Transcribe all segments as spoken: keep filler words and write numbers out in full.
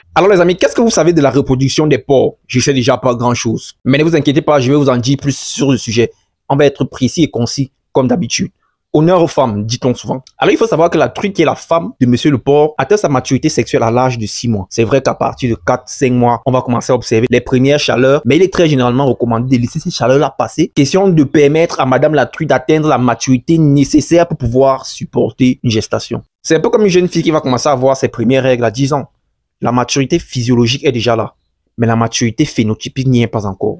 Alors les amis, qu'est-ce que vous savez de la reproduction des porcs? Je sais déjà pas grand-chose. Mais ne vous inquiétez pas, je vais vous en dire plus sur le sujet. On va être précis et concis, comme d'habitude. Honneur aux femmes, dit-on souvent. Alors il faut savoir que la truie qui est la femme de Monsieur le porc atteint sa maturité sexuelle à l'âge de six mois. C'est vrai qu'à partir de quatre cinq mois, on va commencer à observer les premières chaleurs, mais il est très généralement recommandé de laisser ces chaleurs-là passer. Question de permettre à Madame la truie d'atteindre la maturité nécessaire pour pouvoir supporter une gestation. C'est un peu comme une jeune fille qui va commencer à avoir ses premières règles à dix ans. La maturité physiologique est déjà là, mais la maturité phénotypique n'y est pas encore.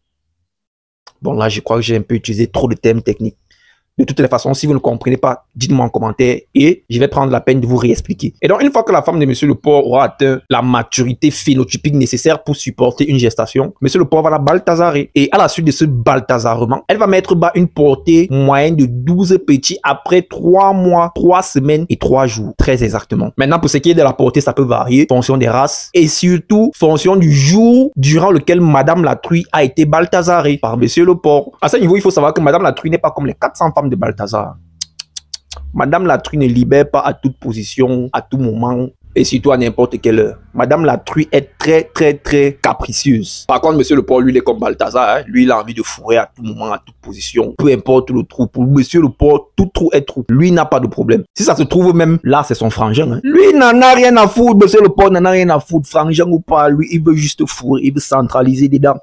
Bon là, je crois que j'ai un peu utilisé trop de termes techniques. De toutes les façons, si vous ne comprenez pas, dites-moi en commentaire et je vais prendre la peine de vous réexpliquer. Et donc, une fois que la femme de Monsieur le porc aura atteint la maturité phénotypique nécessaire pour supporter une gestation, Monsieur le porc va la balthasarer. Et à la suite de ce balthasarement, elle va mettre bas une portée moyenne de douze petits après trois mois, trois semaines et trois jours. Très exactement. Maintenant, pour ce qui est de la portée, ça peut varier en fonction des races et surtout en fonction du jour durant lequel Madame la truie a été balthasarée par Monsieur le porc. À ce niveau, il faut savoir que Madame la truie n'est pas comme les quatre cents femmes de Balthazar. Madame la truie ne libère pas à toute position, à tout moment et surtout à n'importe quelle heure. Madame la truie est très très très capricieuse. Par contre, Monsieur le porc, lui, il est comme Balthazar. Hein? Lui, il a envie de fourrer à tout moment, à toute position. Peu importe le trou. Pour Monsieur le porc, tout trou est trou. Lui n'a pas de problème. Si ça se trouve même, là, c'est son frangin. Hein? Lui n'en a rien à foutre. Monsieur le porc n'en a rien à foutre. Frangin ou pas, lui, il veut juste fourrer. Il veut centraliser dedans.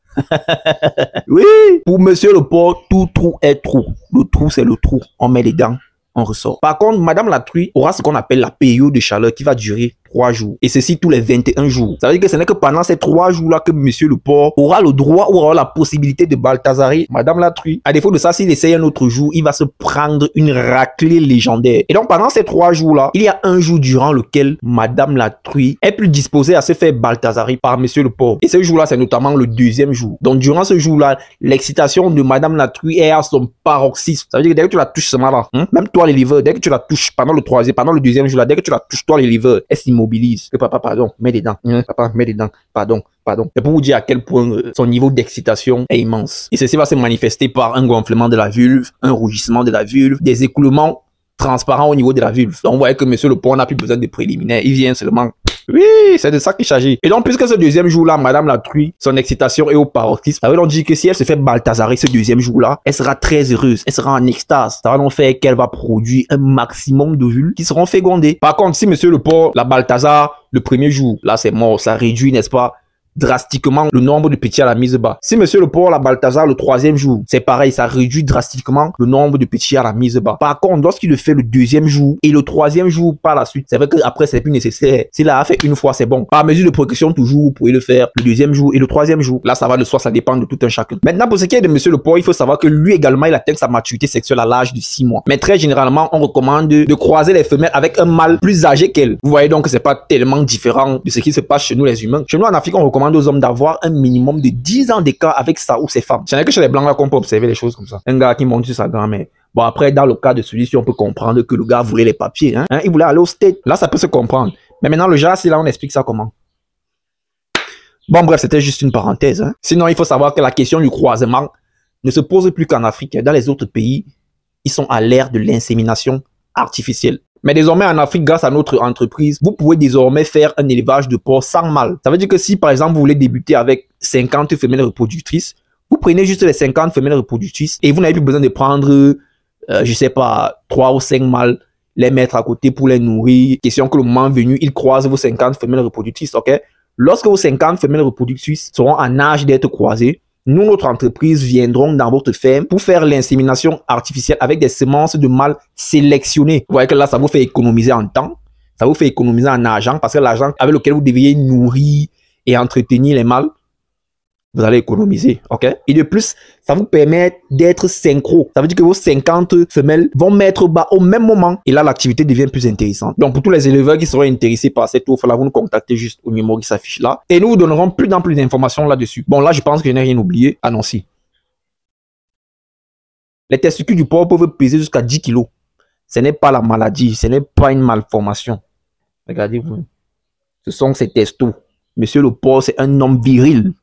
Oui, pour Monsieur le porc, tout trou est trou. Le trou, c'est le trou. On met les dents, on ressort. Par contre, Madame la truie aura ce qu'on appelle la période de chaleur qui va durer trois jours. Et ceci tous les vingt et un jours. Ça veut dire que ce n'est que pendant ces trois jours-là que Monsieur le porc aura le droit ou aura la possibilité de balthasarer Madame la truie. À défaut de ça, s'il essaye un autre jour, il va se prendre une raclée légendaire. Et donc, pendant ces trois jours-là, il y a un jour durant lequel Madame la truie est plus disposée à se faire balthasarer par Monsieur le porc. Et ce jour-là, c'est notamment le deuxième jour. Donc, durant ce jour-là, l'excitation de Madame la truie est à son paroxysme. Ça veut dire que dès que tu la touches ce moment-là, hein, même toi les livres, dès que tu la touches pendant le troisième, pendant le deuxième jour-là, dès que tu la touches, toi les livres, elle s'immobilise. Que papa, pardon, mets des dents. Hein? Papa, mets des dents. Pardon, pardon. C'est pour vous dire à quel point euh, son niveau d'excitation est immense. Et ceci va se manifester par un gonflement de la vulve, un rougissement de la vulve, des écoulements transparents au niveau de la vulve. Donc, on voit que Monsieur le porc n'a plus besoin de préliminaires. Il vient seulement. Oui, c'est de ça qu'il s'agit. Et donc, puisque ce deuxième jour-là, Madame la truie, son excitation est au paroxysme, ça veut donc dire que si elle se fait balthasarer ce deuxième jour-là, elle sera très heureuse, elle sera en extase. Ça va donc faire qu'elle va produire un maximum de vulves qui seront fécondées. Par contre, si Monsieur le porc la balthasare le premier jour, là c'est mort, ça réduit, n'est-ce pas, drastiquement le nombre de petits à la mise bas. Si Monsieur le porc la balthasare le troisième jour, c'est pareil, ça réduit drastiquement le nombre de petits à la mise bas. Par contre, lorsqu'il le fait le deuxième jour et le troisième jour par la suite, c'est vrai qu'après c'est plus nécessaire. S'il l'a fait une fois, c'est bon. Par mesure de progression, toujours, vous pouvez le faire le deuxième jour et le troisième jour. Là, ça va de soi, ça dépend de tout un chacun. Maintenant, pour ce qui est de Monsieur le porc, il faut savoir que lui également, il atteint sa maturité sexuelle à l'âge de six mois. Mais très généralement, on recommande de, de croiser les femelles avec un mâle plus âgé qu'elle. Vous voyez donc que c'est pas tellement différent de ce qui se passe chez nous les humains. Chez nous en Afrique, on recommande aux hommes d'avoir un minimum de dix ans d'écart avec sa ou ses femmes. Ce n'est que chez les blancs là qu'on peut observer les choses comme ça. Un gars qui monte sur sa grand-mère. Bon, après, dans le cas de celui-ci, on peut comprendre que le gars voulait les papiers. Hein? Hein? Il voulait aller au States. Là, ça peut se comprendre. Mais maintenant, le genre, c'est là, on explique ça comment. Bon, bref, c'était juste une parenthèse. Hein? Sinon, il faut savoir que la question du croisement ne se pose plus qu'en Afrique. Dans les autres pays, ils sont à l'ère de l'insémination artificielle. Mais désormais, en Afrique, grâce à notre entreprise, vous pouvez désormais faire un élevage de porcs sans mâle. Ça veut dire que si, par exemple, vous voulez débuter avec cinquante femelles reproductrices, vous prenez juste les cinquante femelles reproductrices et vous n'avez plus besoin de prendre, euh, je sais pas, trois ou cinq mâles, les mettre à côté pour les nourrir. Question que le moment venu, ils croisent vos cinquante femelles reproductrices, ok? Lorsque vos cinquante femelles reproductrices seront en âge d'être croisées, nous, notre entreprise, viendrons dans votre ferme pour faire l'insémination artificielle avec des semences de mâles sélectionnées. Vous voyez que là, ça vous fait économiser en temps, ça vous fait économiser en argent, parce que l'argent avec lequel vous deviez nourrir et entretenir les mâles, vous allez économiser, ok? Et de plus, ça vous permet d'être synchro. Ça veut dire que vos cinquante femelles vont mettre bas au même moment. Et là, l'activité devient plus intéressante. Donc, pour tous les éleveurs qui seront intéressés par cette offre-là, vous nous contactez juste au numéro qui s'affiche là. Et nous vous donnerons plus en plus d'informations là-dessus. Bon, là, je pense que je n'ai rien oublié. Ah non, si. Les testicules du porc peuvent peser jusqu'à dix kilos. Ce n'est pas la maladie. Ce n'est pas une malformation. Regardez-vous. Ce sont ces testos. Monsieur le porc, c'est un homme viril.